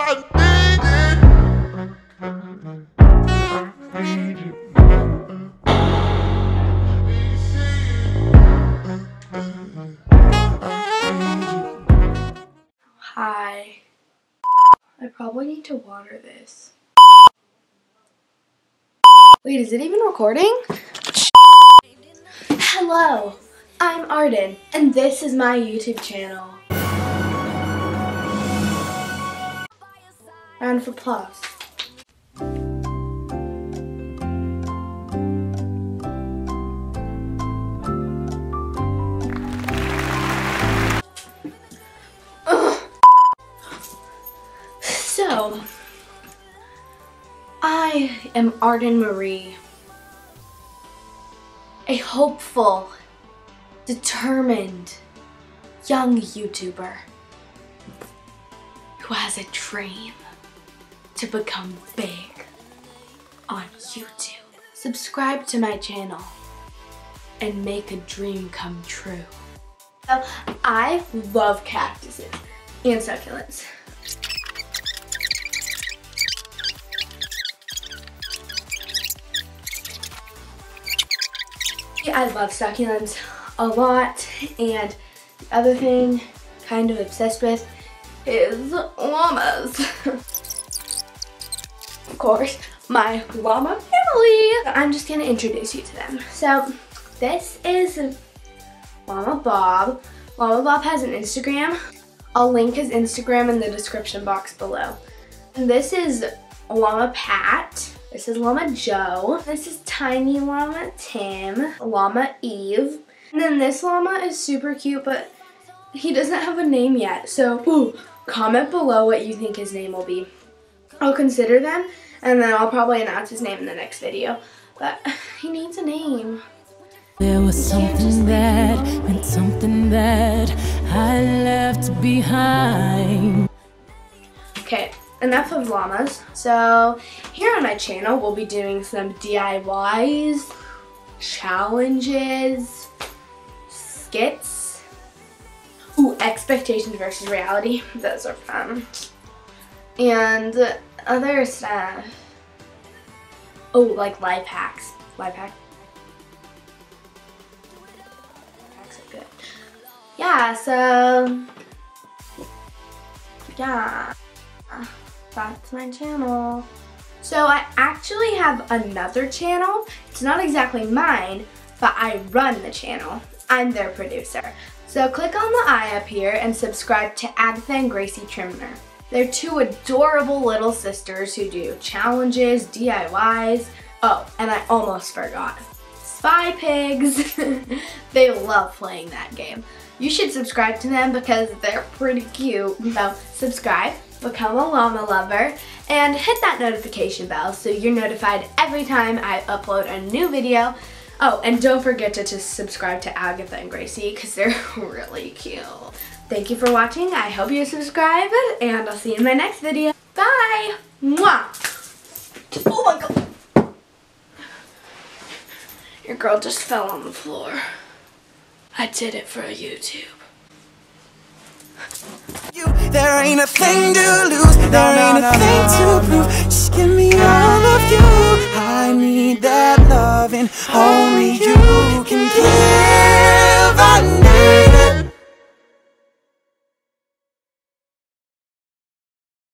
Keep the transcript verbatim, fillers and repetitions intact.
Hi. I probably need to water this. Wait, is it even recording? Hello, I'm Arden, and this is my YouTube channel. Round of applause. So, I am ArdenMarie, a hopeful, determined, young YouTuber who has a dream to become big on YouTube. Subscribe to my channel and make a dream come true. So, I love cactuses and succulents. I love succulents a lot, and the other thing kind of obsessed with is llamas. Of course, my llama family. I'm just gonna introduce you to them. So this is Llama Bob. Llama Bob has an Instagram. I'll link his Instagram in the description box below. And this is Llama Pat. This is Llama Joe. This is Tiny Llama Tim. Llama Eve. And then this llama is super cute, but he doesn't have a name yet. So ooh, comment below what you think his name will be. I'll consider them, and then I'll probably announce his name in the next video. But he needs a name. There was something that meant something that I left behind. Okay. Enough of llamas. So here on my channel we'll be doing some D I Ys, challenges, skits, ooh, expectations versus reality. Those are fun. And other stuff. Oh, like life hacks. Life hack. Hacks are good. Yeah, so yeah. That's my channel. So I actually have another channel. It's not exactly mine, but I run the channel. I'm their producer. So click on the eye up here and subscribe to Agatha and Gracie Trimner. They're two adorable little sisters who do challenges, D I Ys. Oh, and I almost forgot. Spy Pigs. They love playing that game. You should subscribe to them because they're pretty cute. So subscribe, become a llama lover, and hit that notification bell so you're notified every time I upload a new video. Oh, and don't forget to just subscribe to Agatha and Gracie because they're really cute. Thank you for watching. I hope you subscribe, and I'll see you in my next video. Bye! Mwah! Oh my god! Your girl just fell on the floor. I did it for YouTube. You, there ain't a thing to lose, there ain't a thing to prove. Just give me all of you. I need that loving only you can give. I need it.